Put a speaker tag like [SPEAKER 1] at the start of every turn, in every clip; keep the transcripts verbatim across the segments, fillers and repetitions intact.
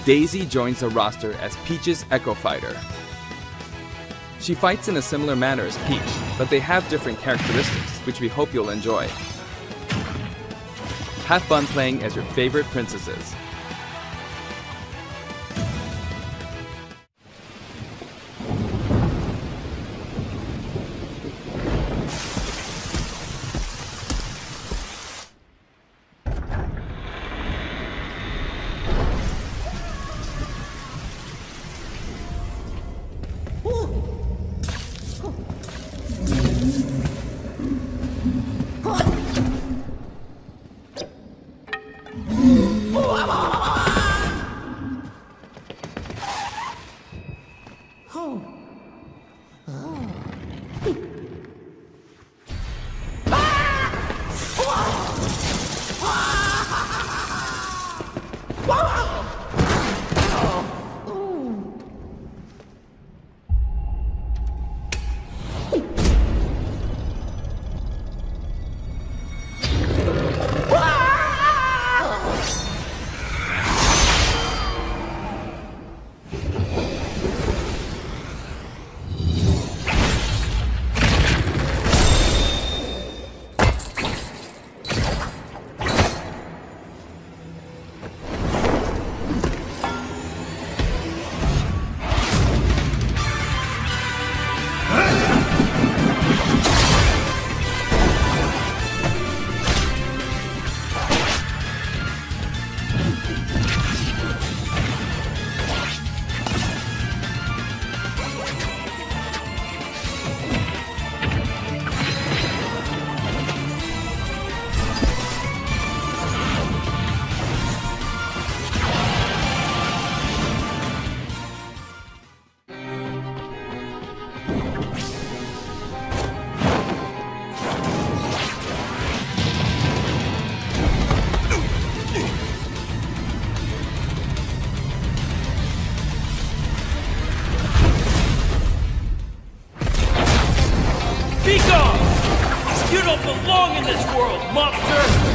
[SPEAKER 1] Daisy joins the roster as Peach's Echo Fighter. She fights in a similar manner as Peach, but they have different characteristics, which we hope you'll enjoy. Have fun playing as your favorite princesses.
[SPEAKER 2] You don't belong in this world, monster!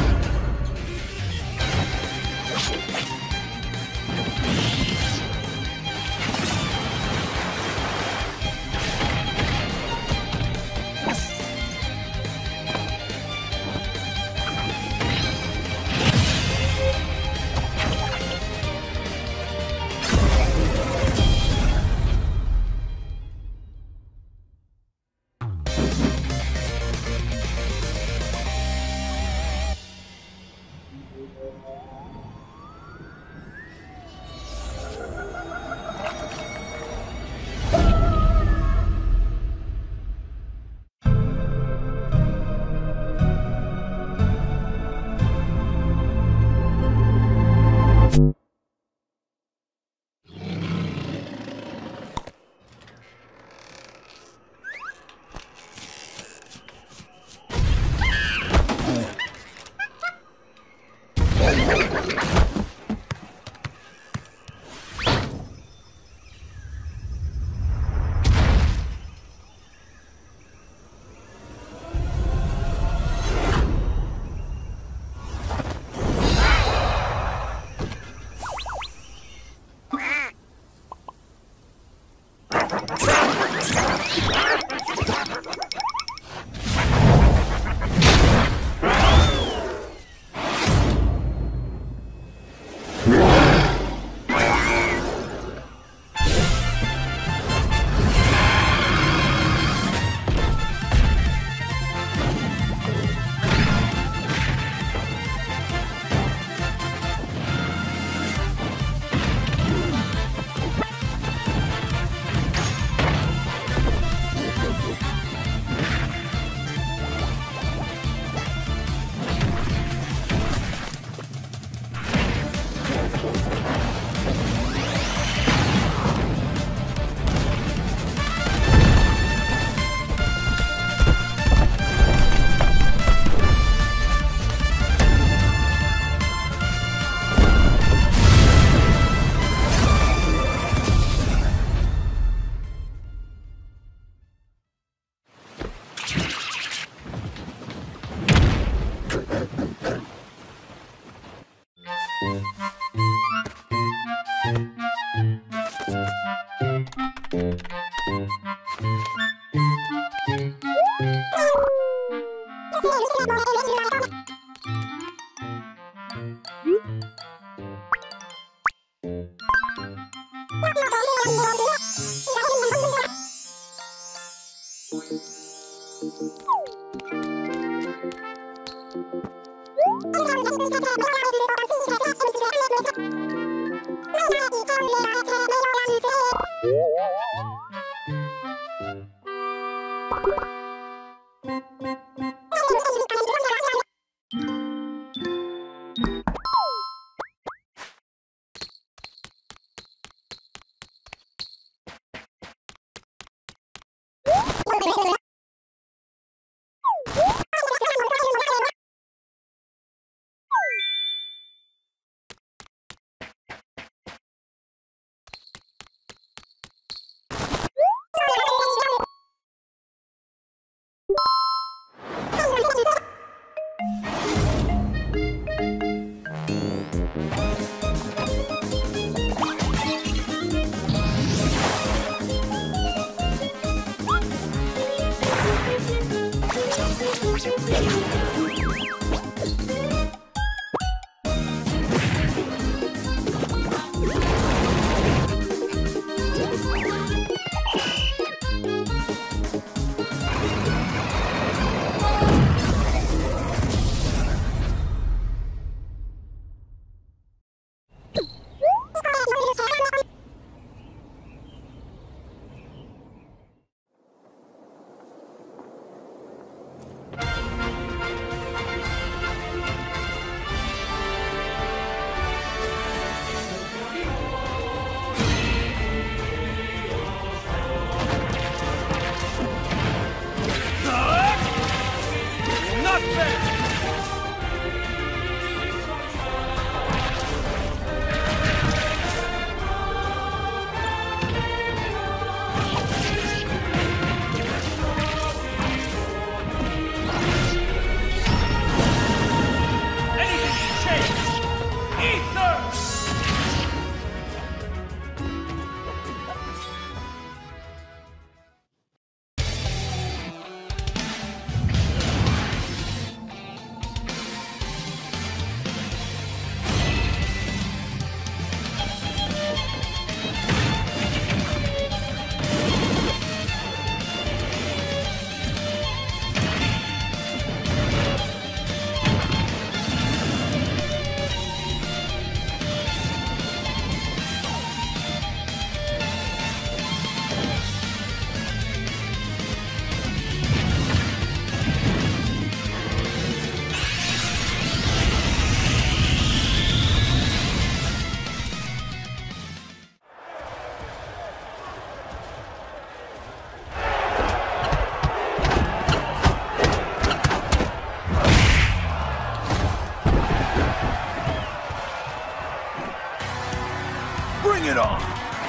[SPEAKER 3] Bring it on!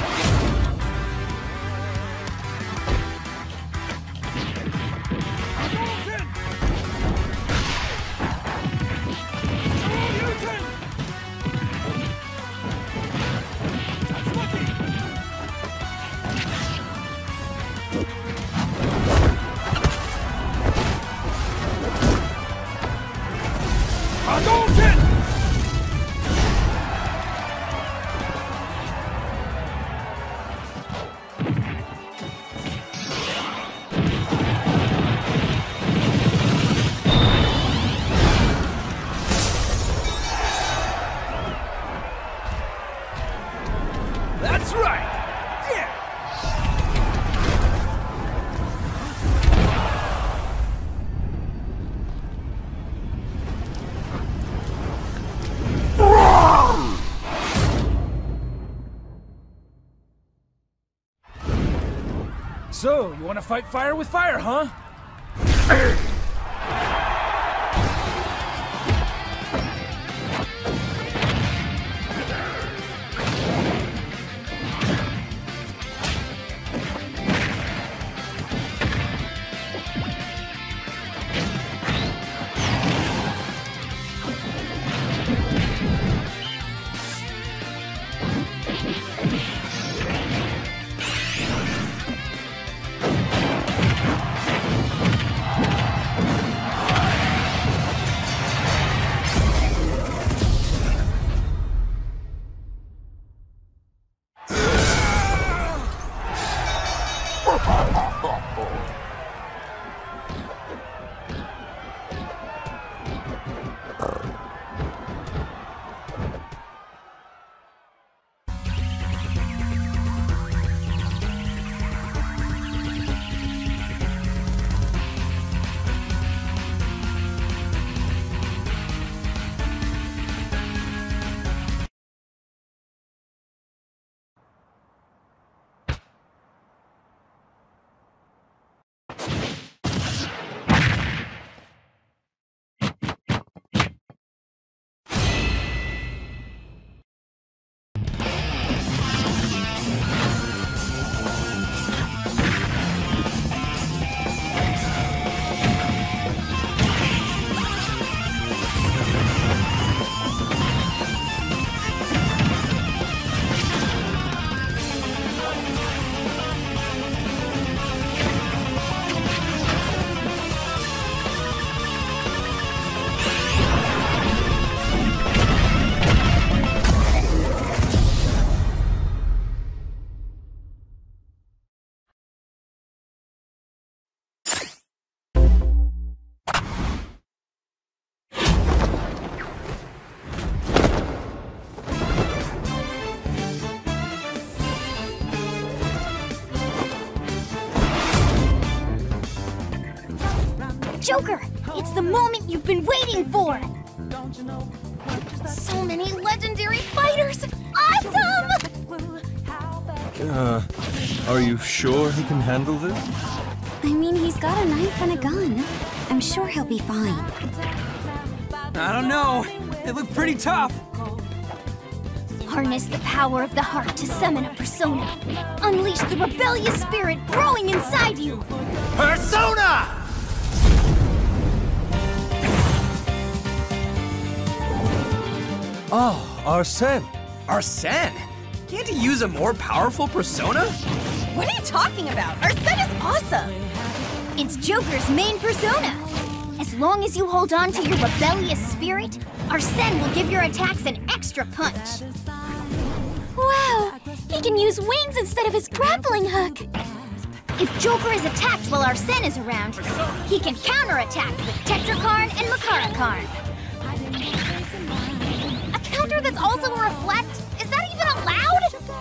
[SPEAKER 2] That's right! Yeah!
[SPEAKER 4] So, you want to fight fire with fire, huh?
[SPEAKER 3] Joker! It's the moment you've been waiting for! So many legendary fighters! Awesome!
[SPEAKER 5] Uh, are you sure he can handle this?
[SPEAKER 3] I mean, he's got a knife and a gun. I'm sure he'll be fine.
[SPEAKER 6] I don't know. They look pretty tough.
[SPEAKER 3] Harness the power of the heart to summon a persona. Unleash the rebellious spirit growing inside you.
[SPEAKER 6] Persona!
[SPEAKER 5] Oh, Arsene.
[SPEAKER 6] Arsene? Can't he use a more powerful persona?
[SPEAKER 7] What are you talking about? Arsene is awesome!
[SPEAKER 3] It's Joker's main persona. As long as you hold on to your rebellious spirit, Arsene will give your attacks an extra punch. Wow! He can use wings instead of his grappling hook. If Joker is attacked while Arsene is around, he can counterattack with Tetrakarn and Makarakarn. A counter that's also a reflect? Is that even allowed?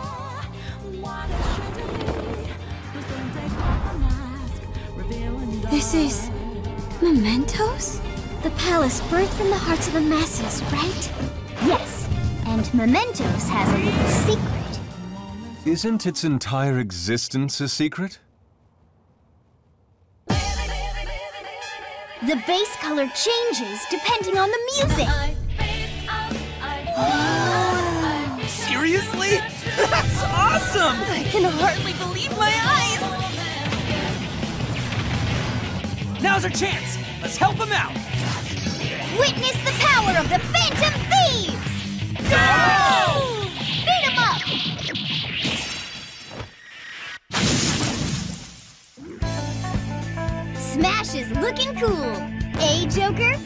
[SPEAKER 3] This is... mementos? The palace birthed from the hearts of the masses, right? Yes, and Mementos has a little secret.
[SPEAKER 5] Isn't its entire existence a secret?
[SPEAKER 3] The base color changes depending on the music.
[SPEAKER 6] Seriously? That's awesome!
[SPEAKER 7] I can hardly believe my eyes!
[SPEAKER 6] Now's our chance! Let's help him out!
[SPEAKER 3] Witness the power of the Phantom Thieves! Go! Beat 'em up! Smash is looking cool, eh, Joker?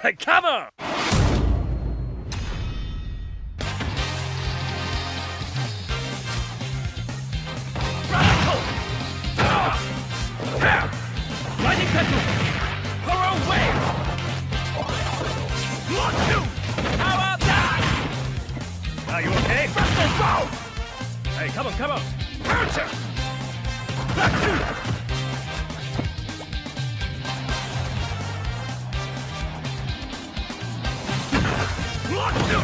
[SPEAKER 2] Hey, come on! Radical! Lightning Petal! Horror Wave! Blood two! How about that? Are you okay? Faster, go! Hey, come on, come on! Counter! Black two! Blood two!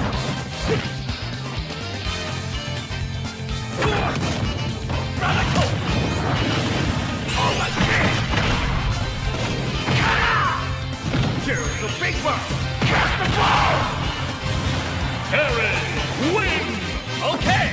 [SPEAKER 2] Radical! All the here's the big one! Cast the ball! Terry! Win! Okay!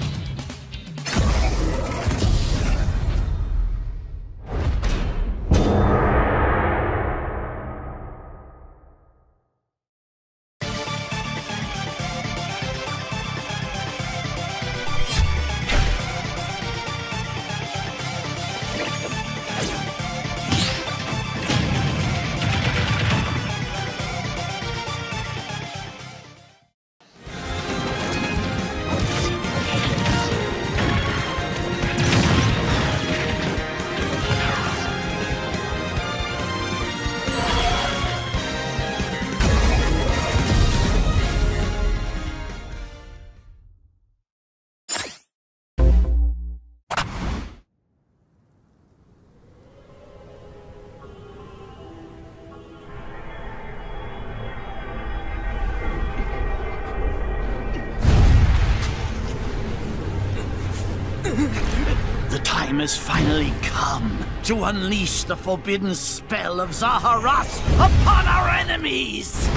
[SPEAKER 8] The time has finally come to unleash the forbidden spell of Zaharas upon our enemies!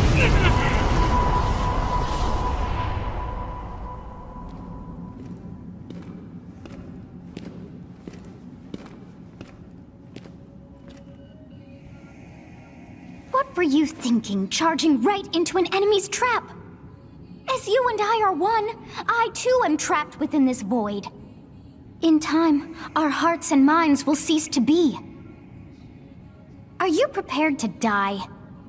[SPEAKER 3] What were you thinking, charging right into an enemy's trap? As you and I are one, I too am trapped within this void. In time, our hearts and minds will cease to be. Are you prepared to die?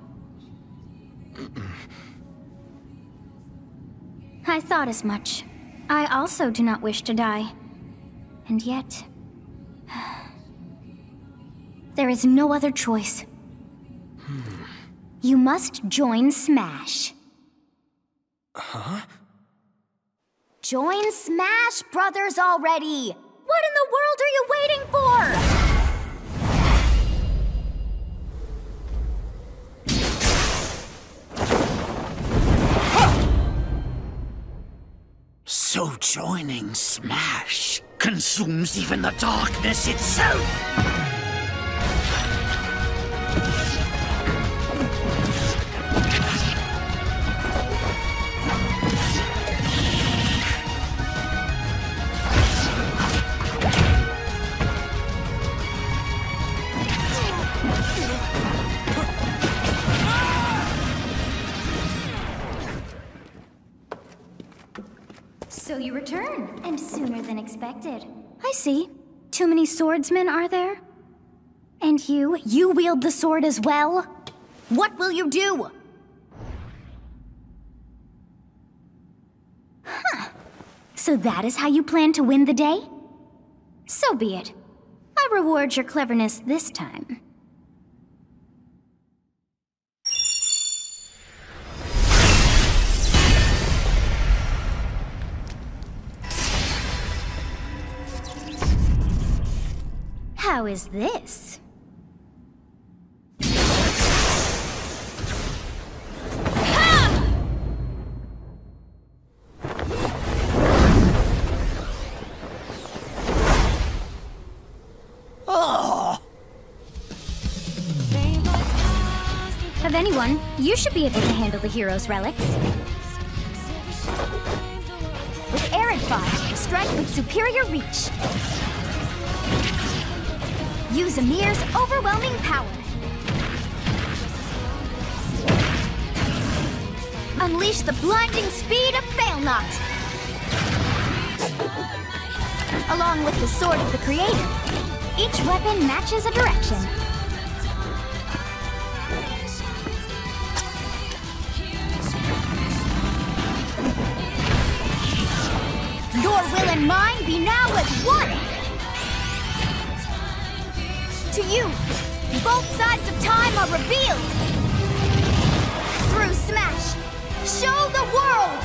[SPEAKER 3] I thought as much. I also do not wish to die. And yet... there is no other choice. You must join Smash.
[SPEAKER 5] Huh?
[SPEAKER 3] Join Smash Brothers already! What in the world are you waiting for?
[SPEAKER 8] So joining Smash consumes even the darkness itself!
[SPEAKER 3] So you return, and sooner than expected. I see. Too many swordsmen, are there? And you, you wield the sword as well? What will you do? Huh. So that is how you plan to win the day? So be it. I reward your cleverness this time. How is this?
[SPEAKER 8] Oh!
[SPEAKER 3] Of anyone, you should be able to handle the hero's relics. With Arid Fire, strike with superior reach. Use Amir's overwhelming power. Unleash the blinding speed of Failnaught. Along with the Sword of the Creator, each weapon matches a direction. your will and mine be now as one! To you, both sides of time are revealed! Through Smash, show the world!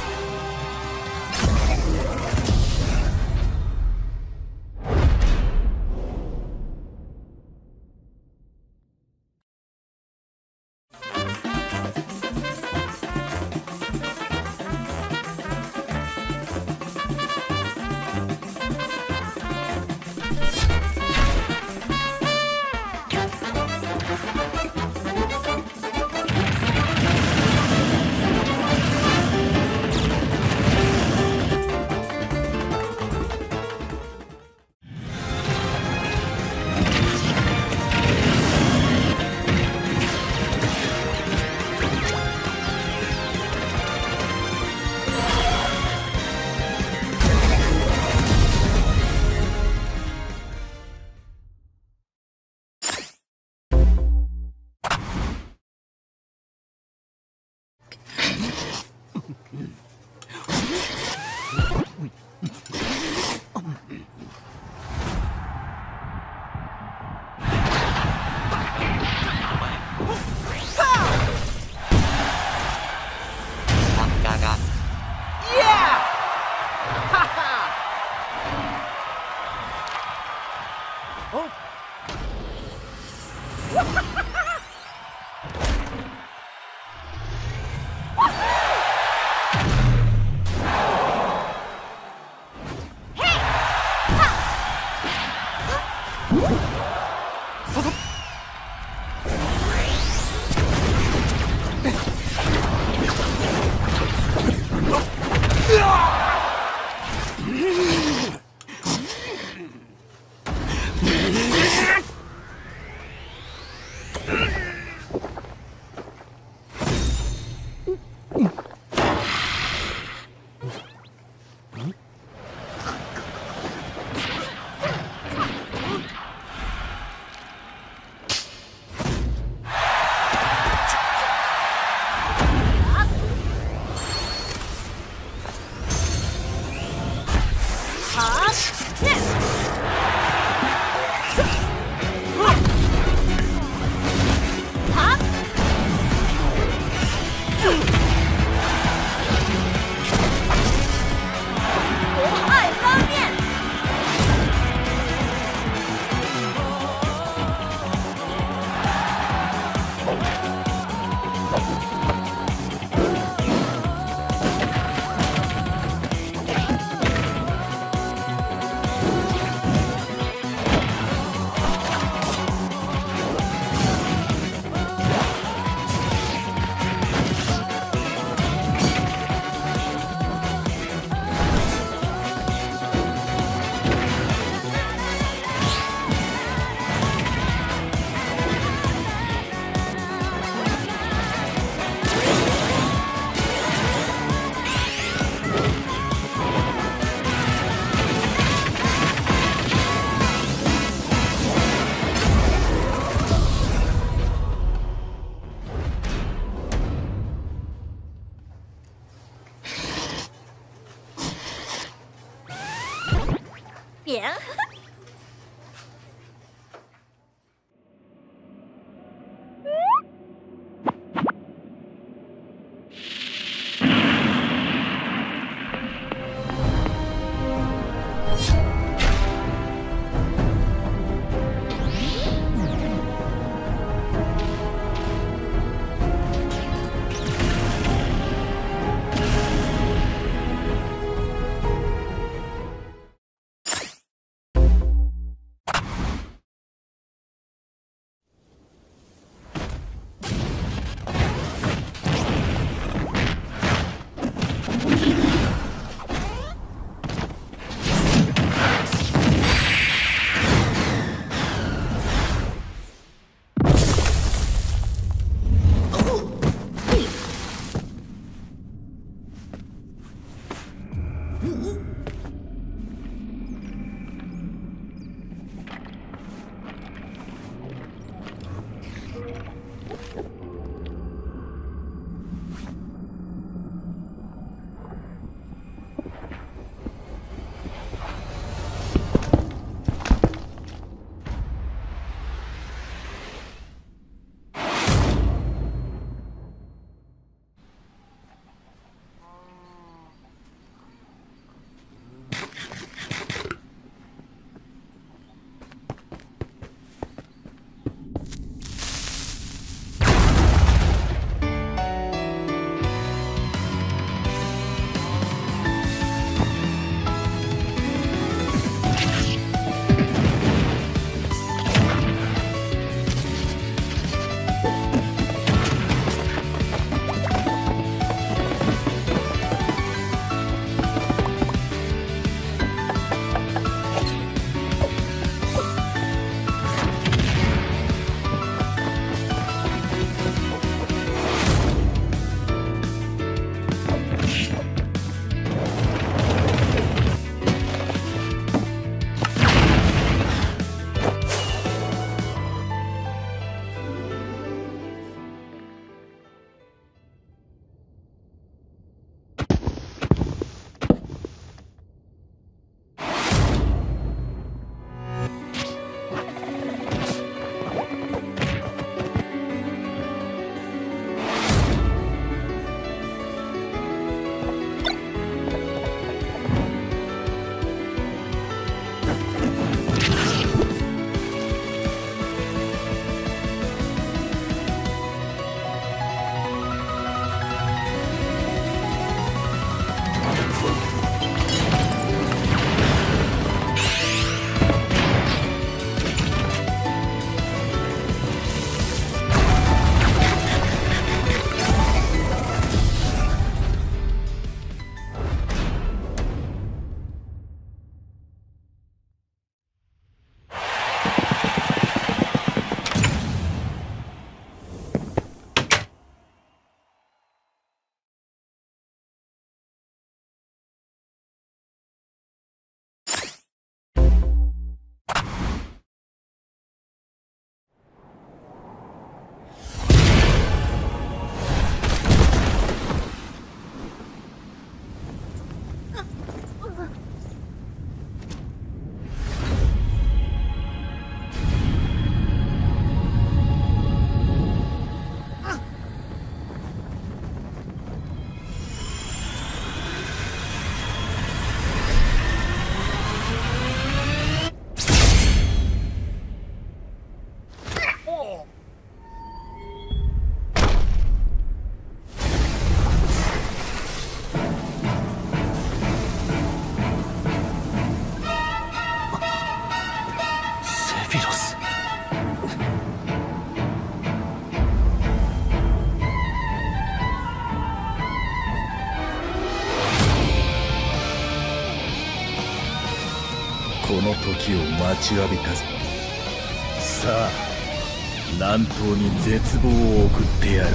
[SPEAKER 2] 時を待ちわびたぞ。さあ、南東に絶望を送ってやろう。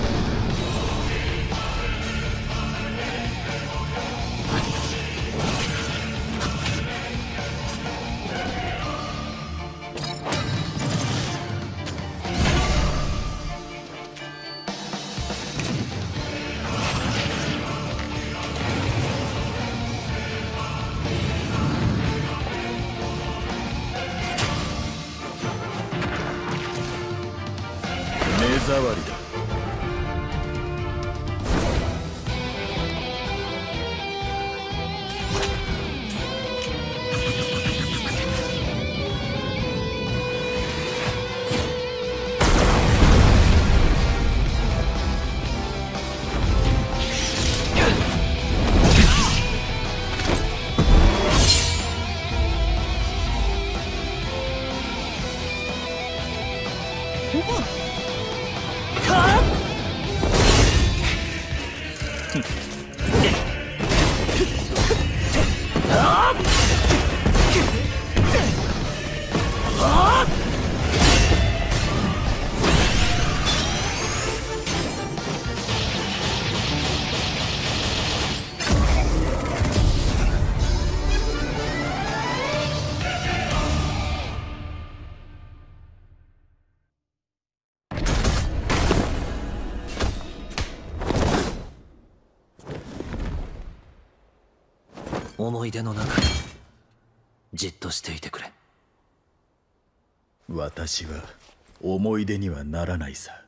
[SPEAKER 2] 目障りだ。
[SPEAKER 9] 思い出の中にじっとしていてくれ。
[SPEAKER 2] 私は思い出にはならないさ。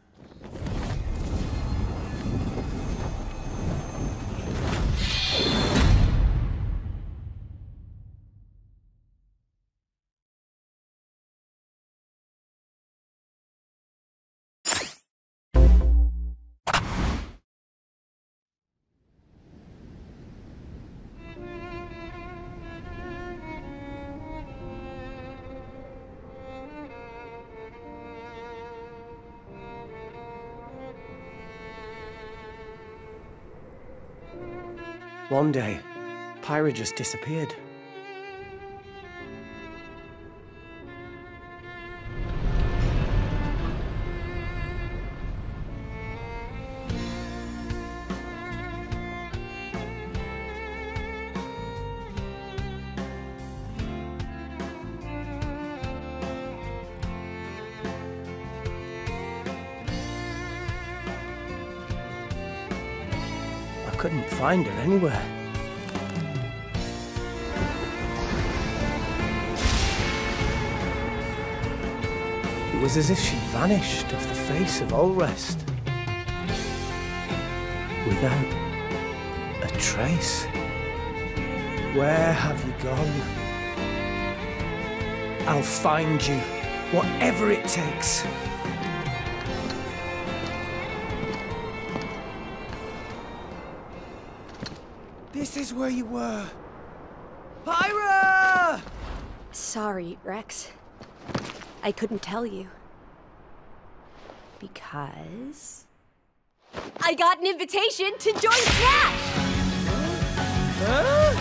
[SPEAKER 10] One day, Pyra just disappeared. I couldn't find her anywhere. It was as if she vanished off the face of Allrest. Without a trace. Where have you gone? I'll find you, whatever it takes. This is where you were. Pyra!
[SPEAKER 11] Sorry, Rex. I couldn't tell you. Because... I got an invitation to join Smash!
[SPEAKER 10] Huh?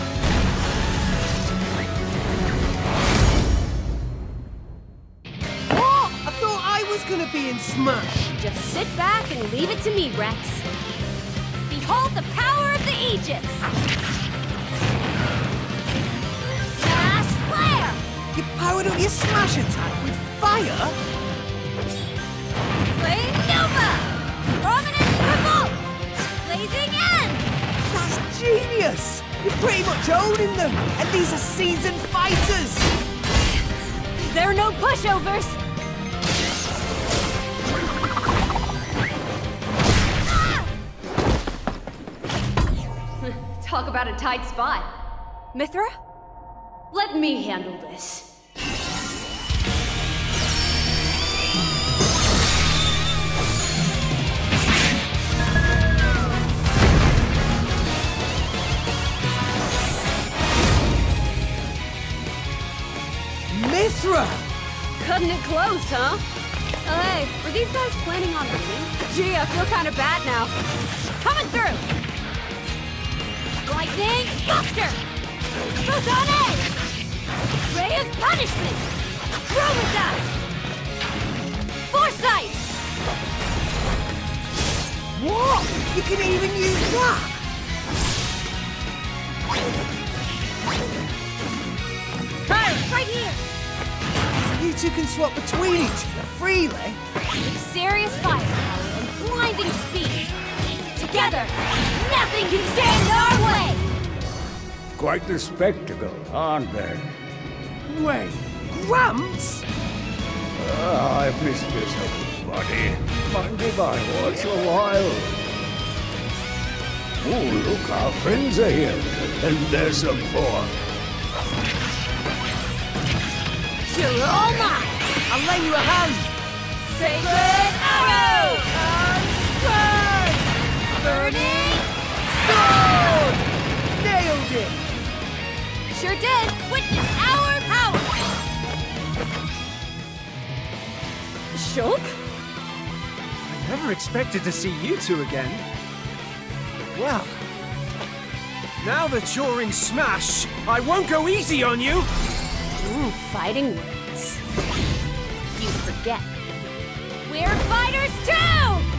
[SPEAKER 10] What? I thought I was gonna be in Smash!
[SPEAKER 11] Just sit back and leave it to me, Rex. Behold the power of the Aegis! Smash Flare!
[SPEAKER 10] You powered up your Smash attack with fire?
[SPEAKER 11] Flame Nova! Prominence Revolt! Blazing End!
[SPEAKER 10] That's genius! You're pretty much owning them, and these are seasoned fighters!
[SPEAKER 11] There are no pushovers!
[SPEAKER 12] Talk about a tight spot.
[SPEAKER 11] Mythra?
[SPEAKER 12] Let me handle this.
[SPEAKER 10] Mythra!
[SPEAKER 11] Cutting it close, huh? Oh, hey, were these guys planning on winning? Gee, I feel kind of bad now. Coming through! Lightning Buster! Photon Edge! Ray of punishment! Chromadas! Foresight!
[SPEAKER 10] What? You can even use that?
[SPEAKER 11] Hey! Right here!
[SPEAKER 10] So you two can swap between each other freely?
[SPEAKER 11] With serious firepower and blinding speed. Together, nothing can stand in our way!
[SPEAKER 2] Quite the spectacle, aren't they?
[SPEAKER 10] Wait, Gramps?
[SPEAKER 2] Ah, I've missed this, buddy. Mind if I watch a while? Oh, look, our friends are here. And there's some pork.
[SPEAKER 10] You're all mine! I'll lend you a hand!
[SPEAKER 11] Sacred arrow! Burning sword!
[SPEAKER 10] Nailed it!
[SPEAKER 11] Sure did! Witness our power! Shulk?
[SPEAKER 4] I never expected to see you two again.
[SPEAKER 10] Well,
[SPEAKER 4] Now that you're in Smash, I won't go easy on you!
[SPEAKER 11] Ooh, fighting words. You forget. We're fighters too!